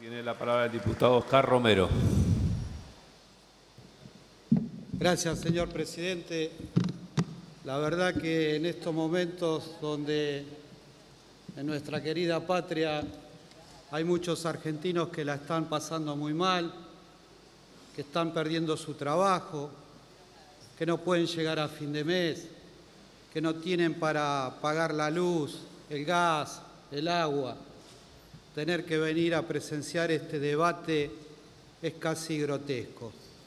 Tiene la palabra el diputado Oscar Romero. Gracias, señor presidente. La verdad que en estos momentos donde en nuestra querida patria hay muchos argentinos que la están pasando muy mal, que están perdiendo su trabajo, que no pueden llegar a fin de mes, que no tienen para pagar la luz, el gas, el agua. Tener que venir a presenciar este debate es casi grotesco.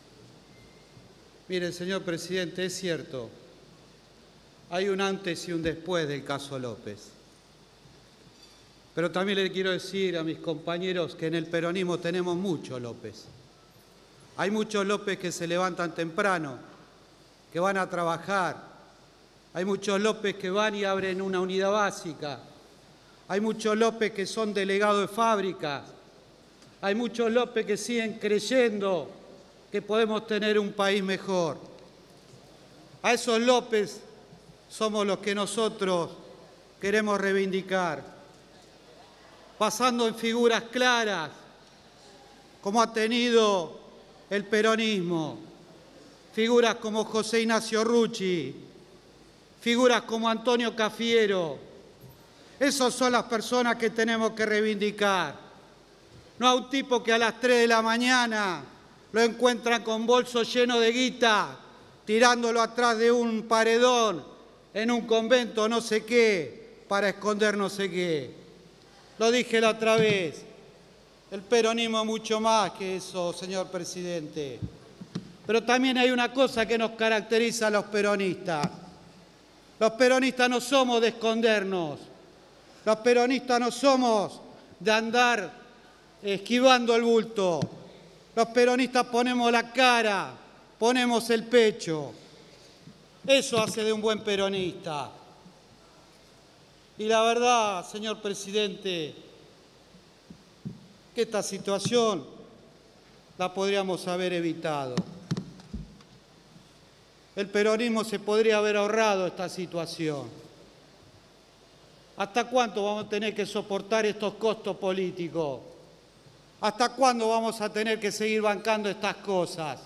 Mire, señor presidente, es cierto, hay un antes y un después del caso López. Pero también le quiero decir a mis compañeros que en el peronismo tenemos muchos López. Hay muchos López que se levantan temprano, que van a trabajar. Hay muchos López que van y abren una unidad básica. Hay muchos López que son delegados de fábricas. Hay muchos López que siguen creyendo que podemos tener un país mejor. A esos López somos los que nosotros queremos reivindicar, pasando en figuras claras, como ha tenido el peronismo, figuras como José Ignacio Rucci, figuras como Antonio Cafiero. Esas son las personas que tenemos que reivindicar. No a un tipo que a las 3 de la mañana lo encuentran con bolsos llenos de guita, tirándolo atrás de un paredón en un convento no sé qué, para esconder no sé qué. Lo dije la otra vez, el peronismo es mucho más que eso, señor presidente. Pero también hay una cosa que nos caracteriza a los peronistas. Los peronistas no somos de escondernos. Los peronistas no somos de andar esquivando el bulto. Los peronistas ponemos la cara, ponemos el pecho. Eso hace de un buen peronista. Y la verdad, señor presidente, que esta situación la podríamos haber evitado. El peronismo se podría haber ahorrado esta situación. ¿Hasta cuánto vamos a tener que soportar estos costos políticos? ¿Hasta cuándo vamos a tener que seguir bancando estas cosas?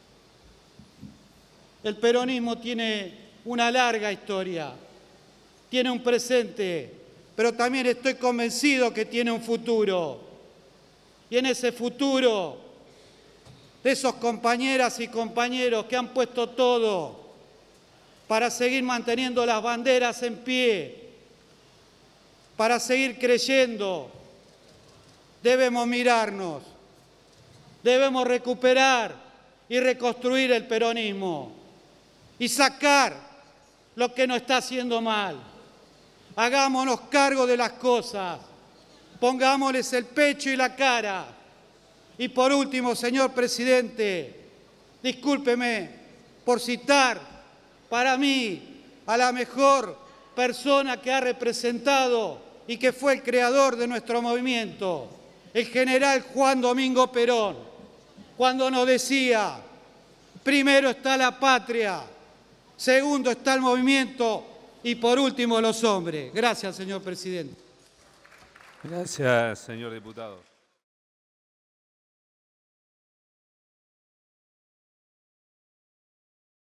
El peronismo tiene una larga historia, tiene un presente, pero también estoy convencido que tiene un futuro. Y en ese futuro, de esos compañeras y compañeros que han puesto todo para seguir manteniendo las banderas en pie, para seguir creyendo, debemos mirarnos, debemos recuperar y reconstruir el peronismo y sacar lo que nos está haciendo mal. Hagámonos cargo de las cosas, pongámosles el pecho y la cara. Y por último, señor presidente, discúlpeme por citar para mí a la mejor persona que ha representado y que fue el creador de nuestro movimiento, el general Juan Domingo Perón, cuando nos decía: primero está la patria, segundo está el movimiento y por último los hombres. Gracias, señor presidente. Gracias, señor diputado.